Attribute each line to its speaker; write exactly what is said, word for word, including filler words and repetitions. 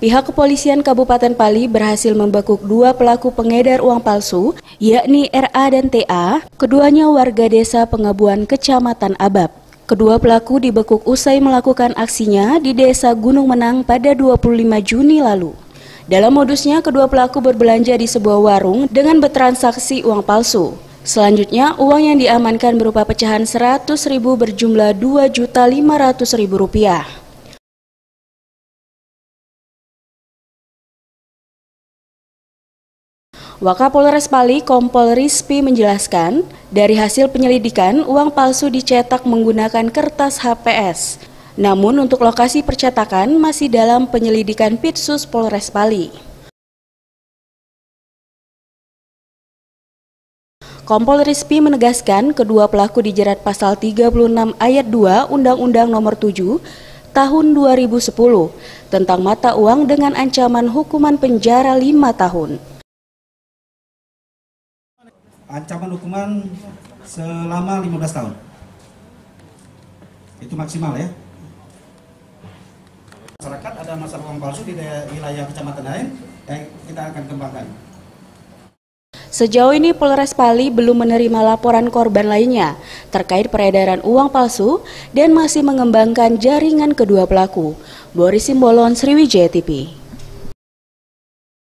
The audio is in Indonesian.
Speaker 1: Pihak kepolisian Kabupaten Pali berhasil membekuk dua pelaku pengedar uang palsu, yakni R A dan T A, keduanya warga desa Pengabuan, Kecamatan Abab. Kedua pelaku dibekuk usai melakukan aksinya di Desa Gunung Menang pada dua puluh lima Juni lalu. Dalam modusnya, kedua pelaku berbelanja di sebuah warung dengan bertransaksi uang palsu. Selanjutnya, uang yang diamankan berupa pecahan seratus ribu berjumlah dua juta lima ratus ribu rupiah. Wakapolres Pali, Kompol Rizpi menjelaskan, dari hasil penyelidikan, uang palsu dicetak menggunakan kertas H P S. Namun untuk lokasi percetakan masih dalam penyelidikan Pitsus Polres Pali. Kompol Rizpi menegaskan kedua pelaku dijerat pasal tiga puluh enam ayat dua Undang-Undang Nomor tujuh Tahun dua ribu sepuluh tentang mata uang dengan ancaman hukuman penjara lima tahun.
Speaker 2: Ancaman hukuman selama lima belas tahun. Itu maksimal ya. Masyarakat ada masalah uang palsu di wilayah kecamatan lain, yang kita akan kembangkan.
Speaker 1: Sejauh ini Polres Pali belum menerima laporan korban lainnya terkait peredaran uang palsu dan masih mengembangkan jaringan kedua pelaku. Boris Simbolon, Sriwijaya T V.